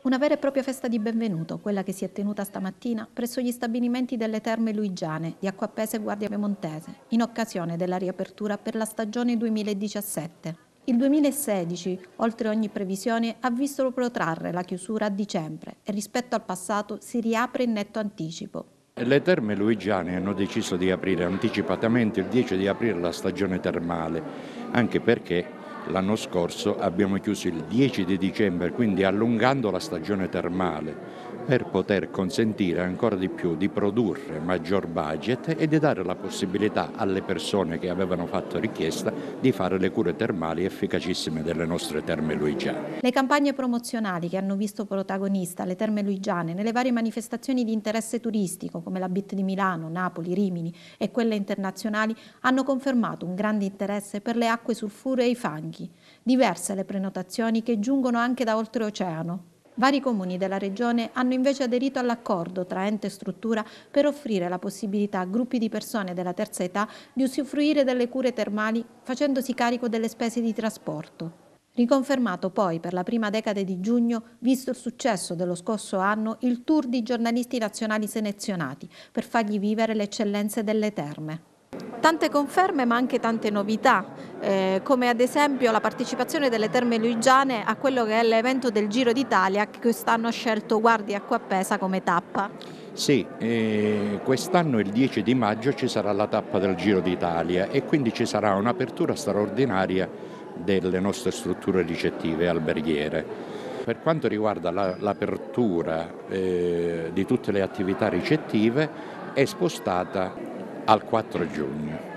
Una vera e propria festa di benvenuto, quella che si è tenuta stamattina presso gli stabilimenti delle Terme Luigiane di Acquapesa e Guardia Piemontese, in occasione della riapertura per la stagione 2017. Il 2016, oltre ogni previsione, ha visto protrarre la chiusura a dicembre e rispetto al passato si riapre in netto anticipo. Le Terme Luigiane hanno deciso di aprire anticipatamente il 10 di aprile la stagione termale, anche perché l'anno scorso abbiamo chiuso il 10 di dicembre, quindi allungando la stagione termale per poter consentire ancora di più di produrre maggior budget e di dare la possibilità alle persone che avevano fatto richiesta di fare le cure termali efficacissime delle nostre Terme Luigiane. Le campagne promozionali che hanno visto protagonista le Terme Luigiane nelle varie manifestazioni di interesse turistico come la BIT di Milano, Napoli, Rimini e quelle internazionali hanno confermato un grande interesse per le acque sulfuree e i fanghi. Diverse le prenotazioni che giungono anche da oltreoceano. Vari comuni della regione hanno invece aderito all'accordo tra ente e struttura per offrire la possibilità a gruppi di persone della terza età di usufruire delle cure termali facendosi carico delle spese di trasporto. Riconfermato poi per la prima decade di giugno, visto il successo dello scorso anno, il tour di giornalisti nazionali selezionati per fargli vivere le eccellenze delle terme. Tante conferme ma anche tante novità, come ad esempio la partecipazione delle Terme Luigiane a quello che è l'evento del Giro d'Italia che quest'anno ha scelto Guardia Acquapesa come tappa. Sì, quest'anno il 10 di maggio ci sarà la tappa del Giro d'Italia e quindi ci sarà un'apertura straordinaria delle nostre strutture ricettive e alberghiere. Per quanto riguarda l'apertura di tutte le attività ricettive è spostata al 4 giugno.